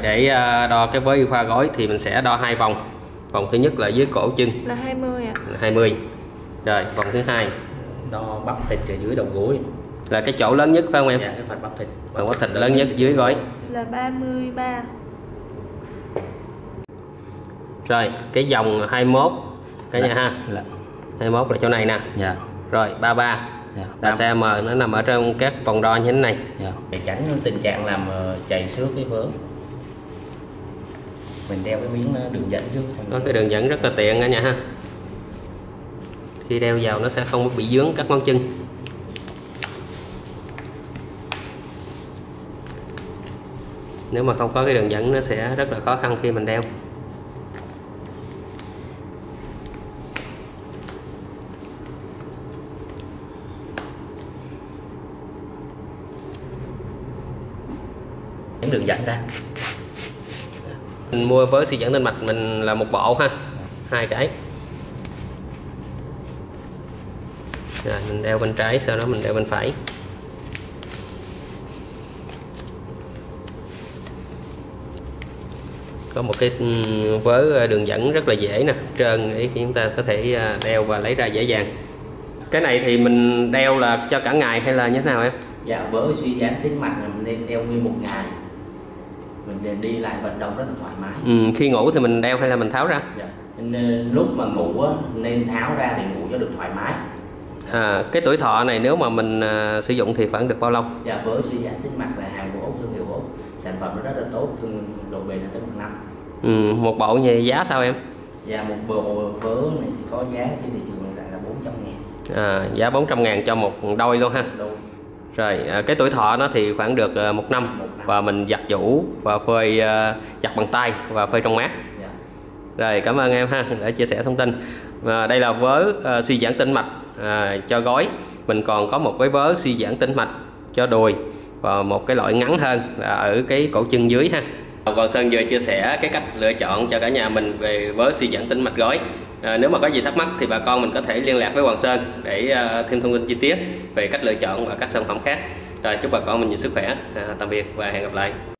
để đo cái với y khoa gối thì mình sẽ đo 2 vòng. Vòng thứ nhất là dưới cổ chân là 20 ạ. 20. Rồi vòng thứ hai đo bắp thịt ở dưới đầu gối, là cái chỗ lớn nhất phải không em? dạ, cái phần bắp thịt. Phần bắp thịt lớn nhất dưới gối là 33. Rồi cái vòng 21 cả nhà ha. Là 21 là chỗ này nè. dạ. Rồi 33 Dạ. là CM, nó nằm ở trong các vòng đo như thế này. Dạ. Để tránh tình trạng làm chảy xước cái vớ, mình đeo cái miếng đường dẫn trước. Có cái đường dẫn rất là tiện cả nhà ha. Khi đeo vào nó sẽ không bị dướng các ngón chân. Nếu mà không có cái đường dẫn nó sẽ rất là khó khăn khi mình đeo. Những đường dẫn ra. Mình mua với xi dẫn tinh mạch mình là một bộ ha, 2 cái. Rồi mình đeo bên trái, sau đó mình đeo bên phải. Có một cái vớ đường dẫn rất là dễ nè, trơn để chúng ta có thể đeo và lấy ra dễ dàng. Cái này thì mình đeo là cho cả ngày hay là như thế nào em? Dạ, với suy giãn tĩnh mạch là mình nên đeo nguyên 1 ngày. Mình đi lại vận động rất là thoải mái. Khi ngủ thì mình đeo hay là mình tháo ra? Dạ. Nên lúc mà ngủ á, nên tháo ra để ngủ cho được thoải mái. Cái tuổi thọ này nếu mà mình sử dụng thì khoảng được bao lâu? Dạ, với suy giãn tĩnh mạch là hàng của Úc, thương hiệu Úc, sản phẩm nó rất là tốt, độ bền là tới 1 năm. Một bộ như giá sao em? Dạ, một bộ vớ này thì có giá trên thị trường hiện tại là 400.000. Giá 400.000 cho một đôi luôn ha. Đôi. Rồi cái tuổi thọ nó thì khoảng được 1 năm. Và mình giặt giũ và phơi giặt bằng tay và phơi trong mát. Dạ. Rồi cảm ơn em ha đã chia sẻ thông tin. Đây là vớ suy giãn tĩnh mạch cho gối. Mình còn có một cái vớ suy giãn tĩnh mạch cho đùi và một cái loại ngắn hơn là ở cái cổ chân dưới ha. Còn Sơn vừa chia sẻ cái cách lựa chọn cho cả nhà mình về vớ suy giãn tĩnh mạch gối. Nếu mà có gì thắc mắc thì bà con mình có thể liên lạc với Hoàng Sơn để thêm thông tin chi tiết về cách lựa chọn và các sản phẩm khác. Rồi chúc bà con mình nhiều sức khỏe. Tạm biệt và hẹn gặp lại.